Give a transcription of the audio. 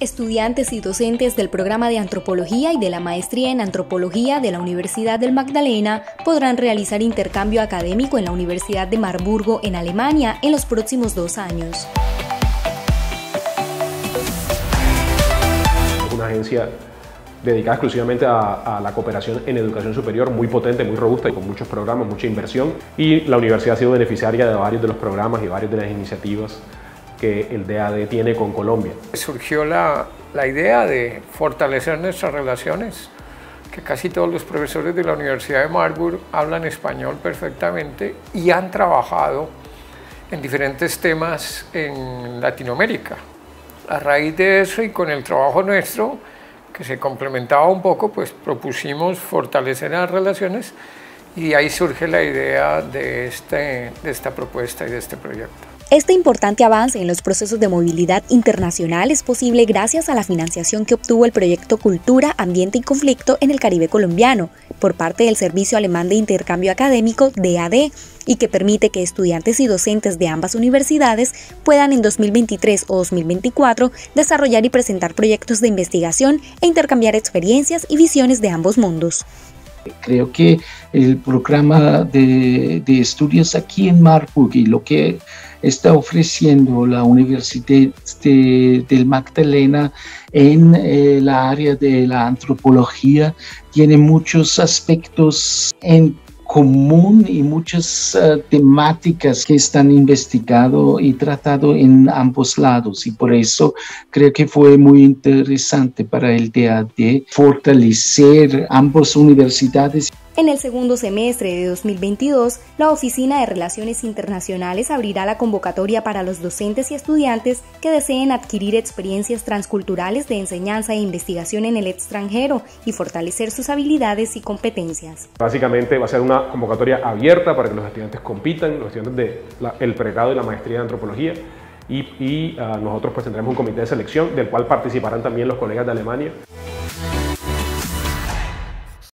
Estudiantes y docentes del programa de Antropología y de la Maestría en Antropología de la Universidad del Magdalena podrán realizar intercambio académico en la Universidad de Marburgo, en Alemania, en los próximos 2 años. Una agencia dedicada exclusivamente a la cooperación en educación superior, muy potente, muy robusta y con muchos programas, mucha inversión. Y la universidad ha sido beneficiaria de varios de los programas y varias de las iniciativas que el DAD tiene con Colombia. Surgió la idea de fortalecer nuestras relaciones, que casi todos los profesores de la Universidad de Marburg hablan español perfectamente y han trabajado en diferentes temas en Latinoamérica. A raíz de eso y con el trabajo nuestro, que se complementaba un poco, pues propusimos fortalecer las relaciones y ahí surge la idea de esta propuesta y de este proyecto. Este importante avance en los procesos de movilidad internacional es posible gracias a la financiación que obtuvo el proyecto Cultura, Ambiente y Conflicto en el Caribe colombiano por parte del Servicio Alemán de Intercambio Académico DAD y que permite que estudiantes y docentes de ambas universidades puedan en 2023 o 2024 desarrollar y presentar proyectos de investigación e intercambiar experiencias y visiones de ambos mundos. Creo que el programa de estudios aquí en Marburg y lo que está ofreciendo la Universidad del Magdalena en la área de la antropología tiene muchos aspectos en común y muchas temáticas que están investigado y tratado en ambos lados, y por eso creo que fue muy interesante para el DAD fortalecer ambas universidades. En el segundo semestre de 2022, la Oficina de Relaciones Internacionales abrirá la convocatoria para los docentes y estudiantes que deseen adquirir experiencias transculturales de enseñanza e investigación en el extranjero y fortalecer sus habilidades y competencias. Básicamente va a ser una convocatoria abierta para que los estudiantes compitan, los estudiantes del pregrado y la maestría de antropología, y nosotros pues tendremos un comité de selección del cual participarán también los colegas de Alemania.